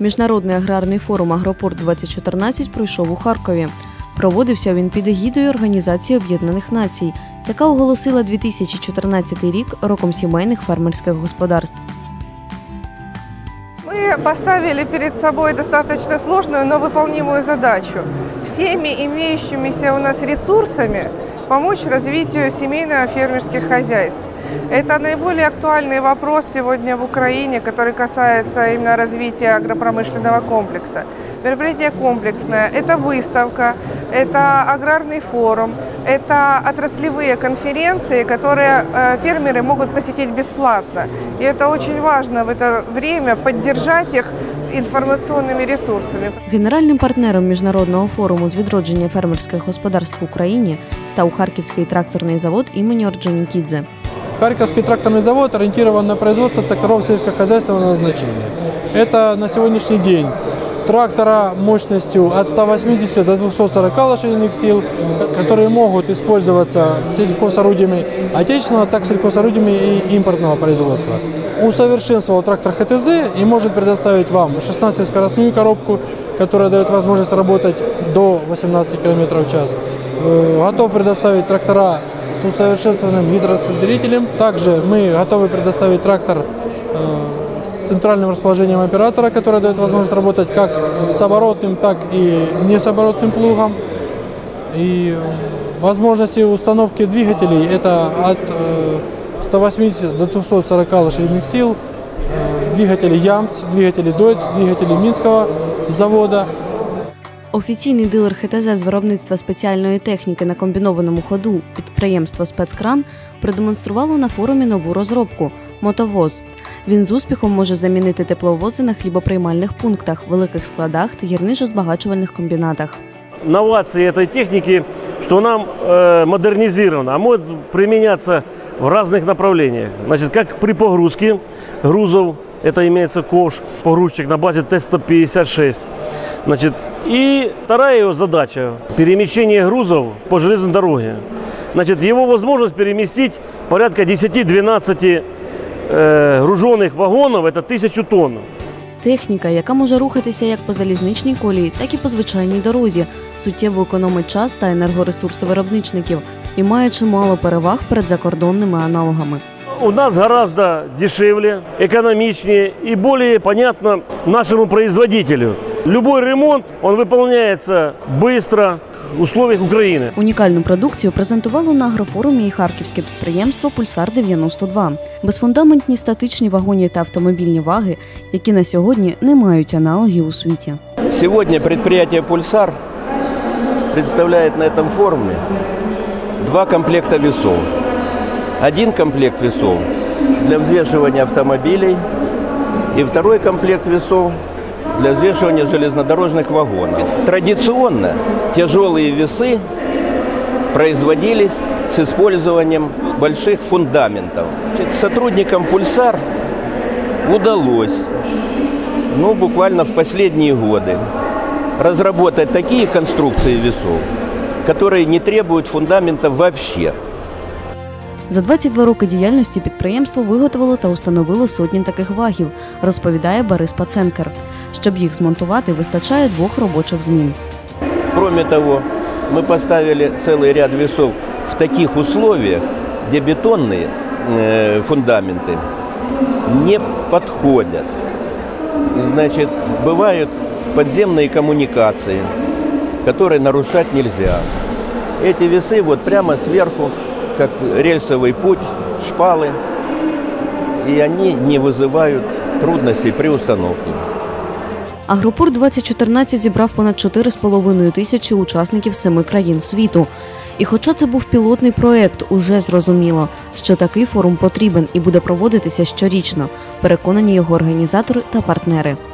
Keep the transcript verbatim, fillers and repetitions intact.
Міжнародний аграрний форум «Агропорт-двадцять чотирнадцять» пройшов у Харкові. Проводився він під егідою Організації Об'єднаних Націй, яка оголосила дві тисячі чотирнадцятий рік роком сімейних фермерських господарств. Мы поставили перед собой достаточно сложную, но выполнимую задачу. Всеми имеющимися у нас ресурсами помочь развитию семейно-фермерских хозяйств. Это наиболее актуальный вопрос сегодня в Украине, который касается именно развития агропромышленного комплекса. Мероприятие комплексное, это выставка, это аграрный форум, это отраслевые конференции, которые фермеры могут посетить бесплатно. И это очень важно в это время поддержать их інформаційними ресурсами. Генеральним партнером Міжнародного форуму з відродження фермерських господарств в Україні став Харківський тракторний завод імені Орджонікідзе. Харьковский тракторный завод ориентирован на производство тракторов сельскохозяйственного назначения. Это на сегодняшний день трактора мощностью от ста восьмидесяти до двухсот сорока лошадиных сил, которые могут использоваться сельхозорудиями отечественного, так сельхозорудиями и импортного производства. Усовершенствовал трактор ха тэ зэ и может предоставить вам шестнадцатискоростную коробку, которая дает возможность работать до восемнадцати километров в час. Готов предоставить трактора с усовершенствованным гидрораспределителем. Также мы готовы предоставить трактор с центральным расположением оператора, который дает возможность работать как с оборотным, так и не с оборотным плугом. И возможности установки двигателей это от ста восьмидесяти до двухсот сорока лошадиных сил, двигатели Ямс, двигатели Дойц, двигатели Мінського завода. Офіційний дилер ха те зе з виробництва спеціальної техніки на комбінованому ходу підприємство «Спецкран» продемонструвало на форумі нову розробку – мотовоз. Він з успіхом може замінити тепловози на хлібоприймальних пунктах, великих складах та гірничо-збагачувальних комбінатах. Новации этой техники, что она э, модернизирована, а может применяться в разных направлениях. Значит, как при погрузке грузов, это имеется ковш, погрузчик на базе тэ сто пятьдесят шесть. Значит, и вторая его задача – перемещение грузов по железной дороге. Значит, его возможность переместить порядка десяти-двенадцати э, груженных вагонов – это тысячу тонн. Техніка, яка може рухатися як по залізничній колії, так і по звичайній дорозі, суттєво економить час та енергоресурси виробничників і має чимало переваг перед закордонними аналогами. У нас гораздо дешевле, экономичнее и более понятно нашему производителю. Любой ремонт, он выполняется быстро в условиях України. Унікальну продукцію презентувало на агрофорумі і харківське підприємство «Пульсар дев'яносто два». Безфундаментні статичні вагонні та автомобільні ваги, які на сьогодні не мають аналогів у світі. Сьогодні підприємство «Пульсар» представляє на цьому форумі два комплекта весов. Один комплект весов для взвешивания автомобилей и второй комплект весов для взвешивания железнодорожных вагонов. Традиционно тяжелые весы производились с использованием больших фундаментов. Сотрудникам «Пульсар» удалось, ну, буквально в последние годы разработать такие конструкции весов, которые не требуют фундаментов вообще. За двадцять два роки діяльності підприємство виготовило та установило сотні таких вагів, розповідає Борис Паценкер. Щоб їх змонтувати, вистачає двох робочих змін. Кроме того, мы поставили целый ряд весов в таких условиях, где бетонные э, фундаменты не подходят. Значит, бывают подземные коммуникации, которые нарушать нельзя. Эти весы вот прямо сверху, как рельсовый путь, шпалы, и они не вызывают трудностей при установке. Агропорт-двадцять чотирнадцять зібрав понад чотири з половиною тисячі учасників семи країн світу. І хоча це був пілотний проєкт, уже зрозуміло, що такий форум потрібен і буде проводитися щорічно, переконані його організатори та партнери.